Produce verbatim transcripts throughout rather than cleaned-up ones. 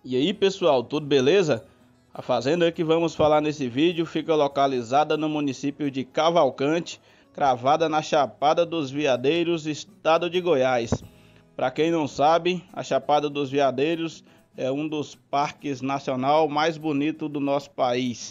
E aí pessoal, tudo beleza? A fazenda que vamos falar nesse vídeo fica localizada no município de Cavalcante, cravada na Chapada dos Veadeiros, estado de Goiás. Para quem não sabe, a Chapada dos Veadeiros é um dos parques nacional mais bonitos do nosso país.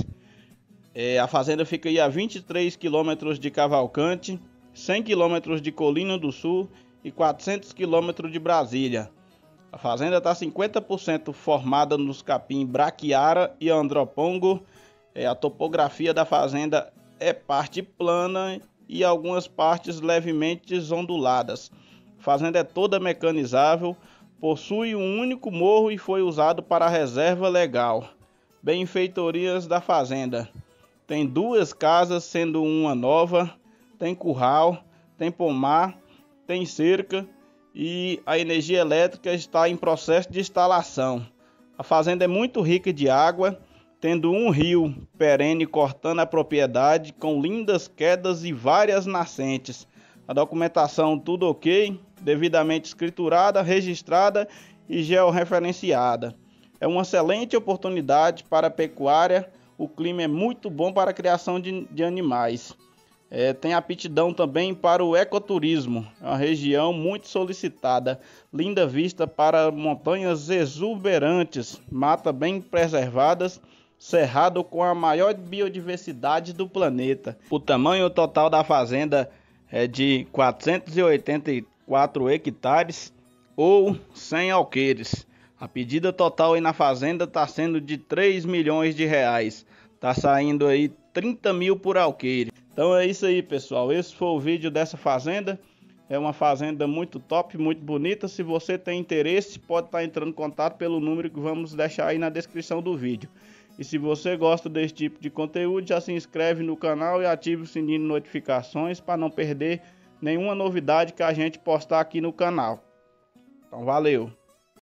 É, a fazenda fica aí a vinte e três quilômetros de Cavalcante, cem quilômetros de Colina do Sul e quatrocentos quilômetros de Brasília. A fazenda está cinquenta por cento formada nos capim braquiara e andropongo. É, a topografia da fazenda é parte plana e algumas partes levemente onduladas. A fazenda é toda mecanizável, possui um único morro e foi usado para a reserva legal. Benfeitorias da fazenda: tem duas casas, sendo uma nova, tem curral, tem pomar, tem cerca e a energia elétrica está em processo de instalação. A fazenda é muito rica de água, tendo um rio perene cortando a propriedade, com lindas quedas e várias nascentes. A documentação tudo ok, devidamente escriturada, registrada e georreferenciada. É uma excelente oportunidade para a pecuária, o clima é muito bom para a criação de, de animais. É, tem aptidão também para o ecoturismo, é uma região muito solicitada, linda vista para montanhas exuberantes, mata bem preservadas, cerrado com a maior biodiversidade do planeta. O tamanho total da fazenda é de quatrocentos e oitenta e quatro hectares ou cem alqueires. A pedida total aí na fazenda está sendo de três milhões de reais, está saindo aí trinta mil por alqueire. Então é isso aí pessoal, esse foi o vídeo dessa fazenda. É uma fazenda muito top, muito bonita. Se você tem interesse, pode estar entrando em contato pelo número que vamos deixar aí na descrição do vídeo. E se você gosta desse tipo de conteúdo, já se inscreve no canal e ative o sininho de notificações para não perder nenhuma novidade que a gente postar aqui no canal. Então valeu!